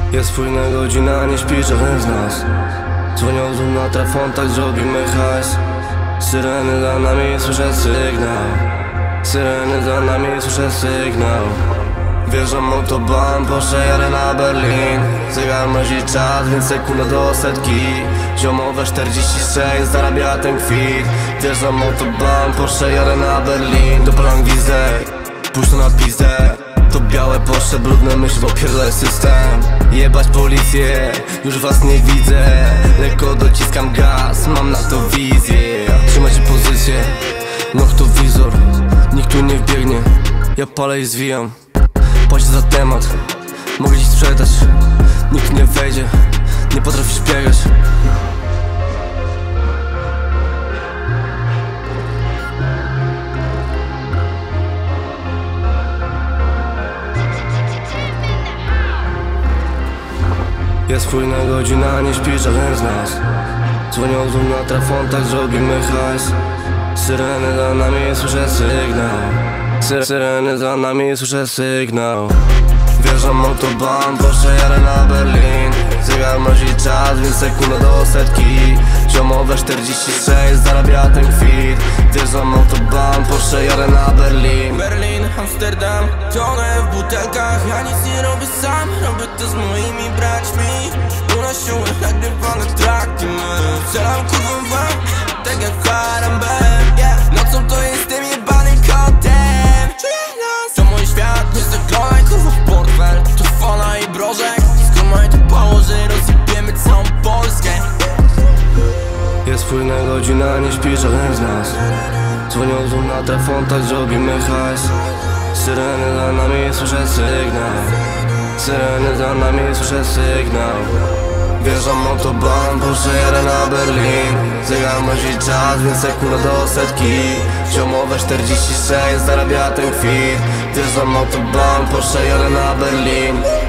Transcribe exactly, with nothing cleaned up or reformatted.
Jest późna godzina, nie śpi żaden z nas. Dzwonią znów na telefon, tak zrobimy hajs. Syreny za nami, słyszę sygnał. Syreny za nami, słyszę sygnał. Wjeżdżam autobahn, Porsche jadę na Berlin. Zegar mrozi czas, więc sekunda do setki. Ziomowe czterdzieści sześć, zarabia ten kwit. Wjeżdżam autobahn, Porsche jadę na Berlin. Dopalam gwizdę, puść to na pizdę. To białe Porsche, brudne myśli, bo pierdolę system. Jebać policję, już was nie widzę. Lekko dociskam gaz, mam na to wizję. Trzymajcie pozycję, noktowizor. Nikt tu nie wbiegnie, ja palę i zwijam. Płać za temat, mogę ci sprzedać. Nikt nie wejdzie, nie potrafisz biegać. Jest późna godzina, nie śpi żaden z nas. Dzwonią znów na telefon, tak zrobimy hajs. Syreny za nami, słyszę sygnał. Syr Syreny za nami, słyszę sygnał. Wjeżdżam autobahn, Porsche jadę na Berlin. Zegar mrozi czas, więc sekunda do setki. Ziomowe czterdzieści sześć, zarabia ten kwit. Wjeżdżam autobahn, Porsche jadę na Berlin. Berlin, Amsterdam, tonę w butelkach. Ja nic nie robię sam, robię to z moimi braćmi. U nas się nagrywane trakty, my strzelam kurwą wam, tak jak Harambem, yeah. Nocą to jestem jebanym kotem. To mój świat, nie zaglądaj kurwa w portfel. To fona i brożek, skumaj to położy, rozjebiemy całą Polskę. Jest późna godzina, nie śpi żaden z nas. Dzwonią znów na telefon, tak zrobimy hajs. Syreny za nami, słyszę sygnał. Syreny za nami, słyszę sygnał. Wjeżdżam autobahn, Porsche jadę na Berlin. Zegar mrozi czas, więc sekunda do setki. Ziomowe czterdzieści sześć, zarabia ten kwit. Wjeżdżam autobahn, Porsche jadę na Berlin.